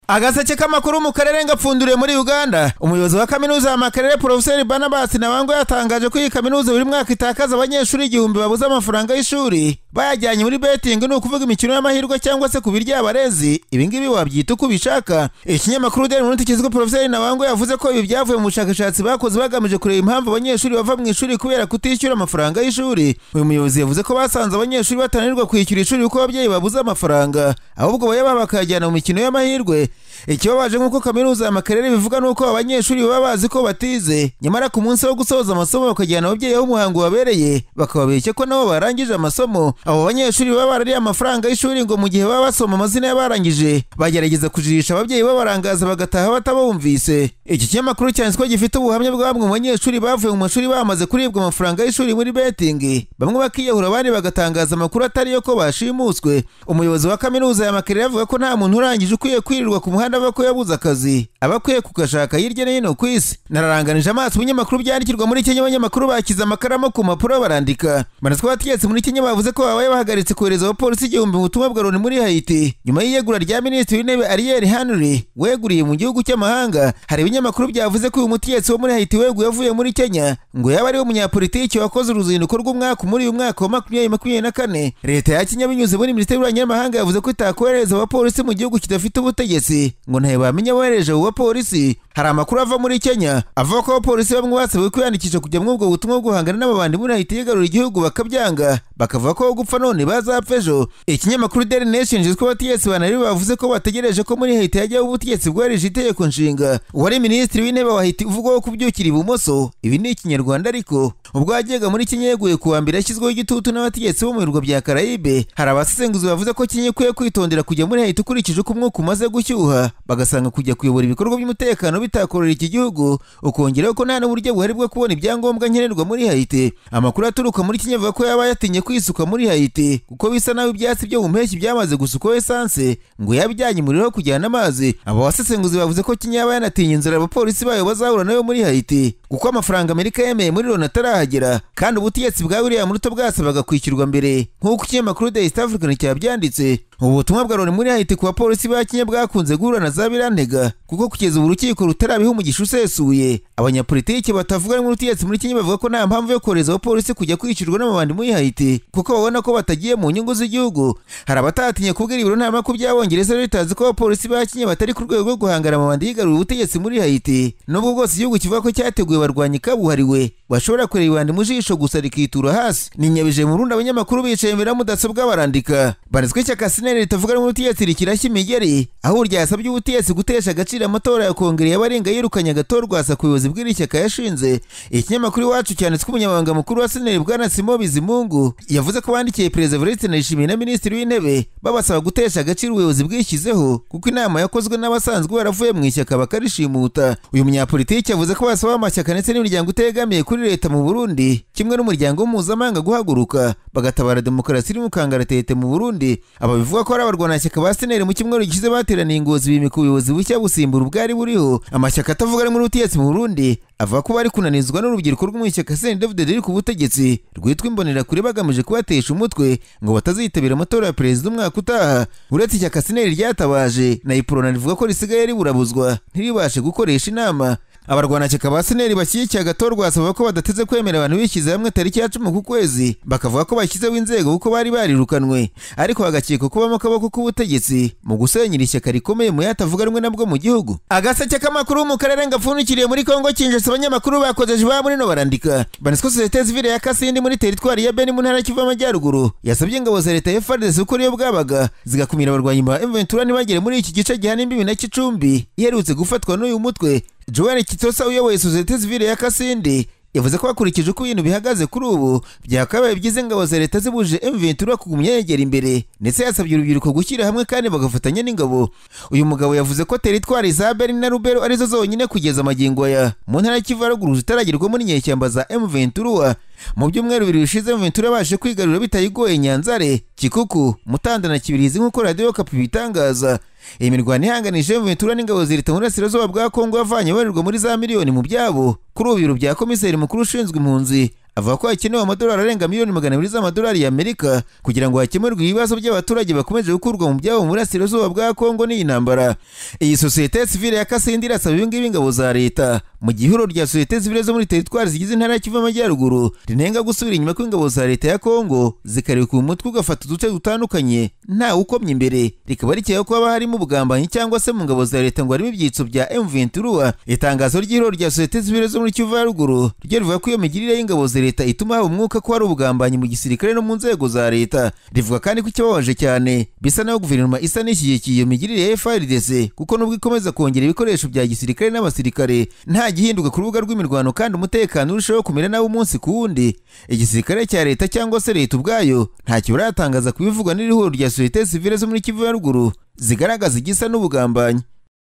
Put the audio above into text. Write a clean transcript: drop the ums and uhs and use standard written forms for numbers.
Agaseke k'amakuru mu karere ngapfunduriye muri Uganda. Umuyobozi wa kaminuza ya Karere Professor Barnabas Nawango yatangaje ko iyi kaminuza buri mwaka itakaza abanyeshuri 1000 babuze amafaranga y'ishuri bayajyanye muri betting, no kuvuga imikino y'amahirwe cyangwa se kubirya abarezi. Ibi ngibi wabyita uko bishaka. Ikinyamakuru Daily Monitor kizwe Professor Nawango yavuze ko ibi byavuye mu bushakashatsi bakoze bagamije kureba impamvu abanyeshuri bava mu ishuri kubera kutishyura amafaranga y'ishuri. Uyu muyobozi yavuze ko basanze abanyeshuri batananirwa kwishyura ishuri uko ababyeyi babuze amafaranga, ahubwo bayaba bakajyana mu mikino y'amahirwe. Ikibabaje nk'uko kaminuza ya Karere bivuga nuko abanyeshuri baba bazi ko batize, nyamara ku munsi wo gusoza amasomo bakajyana ababyeyi aho umuhango wabereye bakababeshya ko nabo barangije amasomo. Abo banyeshuri baba barariye amafaranga y'ishuri ngo mu gihe baba basoma amazina y'abarangije bagerageza kujirisha ababyeyi babarangaza bagataha batabumvise. Iki kinyamakuru cyanditse ko gifite ubuhamya bwa bamwe mu banyeshuri bavuye mu mashuri bamaze kuribwa amafaranga y'ishuri muri betting, bamwe bakiyahura abandi bagatangaza amakuru atari yo ko bashimuswe. Umuyobozi wa kaminuza ya Karere avuga ko nta muntu urangije ukwiye kwirirwa ku muhanda bako yabuze akazi, abakwiye kugashaka hirya no hino ku isi. Nararanganije amaso ibinyamakuru byandikirwa muri Kenya, abanyamakuru bakiza amakaramu ku mpapuro barandika. Banazwa bategetse muri Kenya bavuze ko babaye bahagaritse kohereza abapolisi 1000 mu butumwa bwa Loni muri Haiti nyuma y'iyegura rya Minisitiri w'Intebe Ariel Henry weguriye mu gihugu cy'amahanga. Hari ibinyamakuru byavuze ko uyu mutegetsi wo muri Haiti weguye yavuye muri Kenya ngo yaba ari umunyapolitiki wakoze uruzinduko rw'umwaka muri uyu mwaka wa 2024. Leta ya Kenya binyuze muri Minisiteri y'Ububanyi n'Amahanga yavuze ko itakohereza abapolisi mu gihugu kidafite ubutegetsi ngo ntaye bamenya bohereje uwo polisi. Hari amakuru ava muri Kenya avuga ko abapolisi bamwe basabwe kwiyandikisha kujya mu ubwo butumwa bwo guhangana n'ababandi muri Haiti yigarura igihugu bakabyanga, bakavuga ko gupfa none bazapfa ejo. Ikinyamakuru Daily Nation gizwe abategetsi banari bavuze ko bategereje ko muri Haiti hajyaho ubutegetsi bwohereje itegeko nshinga. Uwari Minisitiri w'Intebe wa Haiti uvugwaho kubyukira ibumoso, ibi ni Ikinyarwanda ariko ubwo yajyaga muri Kenya yeguye kuwa mbere yashyizweho igitutu n'abategetsi bo mu birwa bya Karaibe. Hari abasesenguzi bavuze ko Kenya ikwiye kwitondera kujya muri Haiti ukurikije uko umwuka umaze gushyuha, bagasanga kujya kuyobora ibikorwa by'umutekano bitakorera iki gihugu, ukongeraho ko nta n'uburyo buhari bwo kubona ibyangombwa nkenerwa muri Haiti. Amakuru aturuka muri Kenya avuga ko yaba yatinye kwisuka muri Haiti kuko bisa naho ibyatsi byo mu mpeshyi byamaze gusukwaho esanse ngo yabijyanye umuriro wo kujyana amazi. Abo basesenguzi bavuze ko Kenya yaba yanatinye inzira abapolisi bayo bazahura nayo muri Haiti kuko amafaranga Amerika yemeye muri Loni atarahagera, kandi ubutegetsi bwa William Ruto bwasabaga kwishyurwa mbere nk'uko ikinyamakuru The East African cyabyanditse. Ubutumwa bwa Loni muri Haiti ku bapolisi ba Kenya bwakunze guhura na za birantega kuko kugeza ubu urukiko rutarabiha umugisha usesuye. Abanyapolitiki batavuga n'ubutegetsi muri Kenya bavuga ko nta mpamvu yo kohereza abapolisi kujya kwishyurwa n'amabandi muri Haiti kuko babona ko batagiye mu nyungu z'igihugu. Hari abatatinye kubwira ibiro ntaramakuru by'Abongereza bitazi ko abapolisi ba Kenya batari ku rwego rwo guhangana amabandi yigarura ubutegetsi muri Haiti, nubwo bwose igihugu kivuga ko cyateguye barwanyi kabuhariwe bashobora kureba ibandi mu jisho gusa rikitura hasi. Ni nyabije mu Burundi abanyamakuru bicaye imbere ya mudasobwa barandika. Banizwe ishyaka Sineri ritavuga n'ubutegetsi rikirashya imigeri, aho ryasabye ubutegetsi gutesha agaciro amatora ya Kongere y'abarenga yirukanye agatorwasa ku buyobozi bw'iri shyaka yashinze. Ikinyamakuru Iwacu cyanditswe umunyamabanga mukuru wa Sineri Bwana Simo Bizimungu yavuze ko bandikiye Perezida Evariste Ndayishimiye na Minisitiri w'Intebe babasaba gutesha agaciro ubuyobozi bwishyizeho kuko inama yakozwe n'abasanzwe baravuye mu ishyaka bakarishimuta. Uyu munyapolitiki yavuze ko basaba amashyaka ndetse n'imiryango utegamiye kuri leta mu Burundi kimwe n'umuryango mpuzamahanga guhaguruka bagatabara demokarasi iri mu kangaratete mu Burundi. Aba bivuga ko ari abarwanashyaka ba Sineri mu cyumweru gishize bateraniye Ngozi bimika ubuyobozi bushya busimbura ubwari buriho. Amashyaka atavuga muri ubutegetsi mu Burundi avuga ko bari kunanizwa n'urubyiruko rwo mu ishyaka CNDD-FDD riri ku butegetsi rwitwa Imbonerakure bagamije kubatesha umutwe ngo batazitabira amatora ya perezida umwaka utaha. Uretse ishyaka Sineri ryatabaje na Iprona rivuga ko risigaye riburabuzwa ntiribashe gukoresha inama. Abarwanashyaka ba Sineri bashyigikiye agatorwasa bavuga ko badateze kwemera abantu bishyize hamwe tariki ya 10 ku kwezi, bakavuga ko bashyizeho inzego kuko bari barirukanwe, ariko bagakeka kubamo akaboko k'ubutegetsi mu gusenyera ishyaka rikomeye mu yatavuga rumwe nabwo mu gihugu. Agaseke k'amakuru mu karere ngapfundikiriye muri Kongo Kinshasa abanyamakuru bakojeje ba muri no barandika. Banizwe societe civile ya Kasindi muri teritwari ya Beni mu ntara Kivu y'Amajyaruguru yasabye ingabo za leta ya FARDC uko ariyo bwabaga zigakumira abarwanyi ba M23 ntibagere muri iki gice gihana imbibi na Kicumbi iherutse gufatwa n'uyu mutwe. Joel Kitosa uyoboye societe civile ya Kasindi yavuze ko bakurikije uko ibintu bihagaze kuri ubu byakabaye byize ingabo za leta zibuje M23 kugumya yegera imbere, ndetse yasabye urubyiruko gushyira hamwe kandi bagafatanya n'ingabo. Uyu mugabo yavuze ko teritwari za Beni na Rubero arizo zonyine kugeza amagingo aya mu ntara Kivu y'Aruguru zitaragerwamo n'inyeshyamba za M23. Mu byumweru bibiri bishize M23 yabashe kwigarurira bitayigoye Nyanzare, Kikuku, Mutanda na Kibirizi nk'uko Radio Okapi bitangaza. Iyi mirwano ihanganije M23 n'ingabo zirita muri Burasirazuba bwa Kongo yavanye barirwa muri za miliyoni mu byabo. Kuri ubu biro bya komiseri mukuru ushinzwe impunzi avuga ko hakenewe amadolari arenga miliyoni 200 z'amadolari y'Amerika kugira ngo hakemurwe ibibazo by'abaturage bakomeje gukurwa mu byabo mu burasirazuba bwa Kongo n'iyi ntambara. Iyi sosiyete sivile ya Kasindi irasaba ibingibi ingabo za leta mu gihuro rya sosiyete sivile zo muri teritwari zigize intara ya Kivu y'Amajyaruguru rinenga gusubira inyuma kw'ingabo za leta ya Kongo zikareka umutwe ugafata uduce dutandukanye nta ukomye imbere, rikaba rikeye ko haba harimo ubugambanyi cyangwa se mu ngabo za leta ngo harimo ibyitso bya M23. Itangazo ry'ihuro rya sosiyete sivile zo muri Kivu ya ruguru ryo rivuga ko iyo migirire y'ingabo za leta ituma haba umwuka ko hari ubugambanyi mu gisirikare no mu nzego za leta. Rivuga kandi ko ikibabaje cyane bisa naho guverinoma isa n'ishyigikiye iyo migirire ya FARDC kuko nubwo ikomeza kongera ibikoresho bya gisirikare n'abasirikare nta gihinduka ku rubuga rw'imirwano kandi umutekano urushaho kumera nawo umunsi ku wundi. Igisirikare cya leta cyangwa se leta ubwayo ntacyo baratangaza kubivugwa n'ihuro rya sosiyete sivile zo muri Kivu ya ruguru zigaragaza igisa n'ubugambanyi.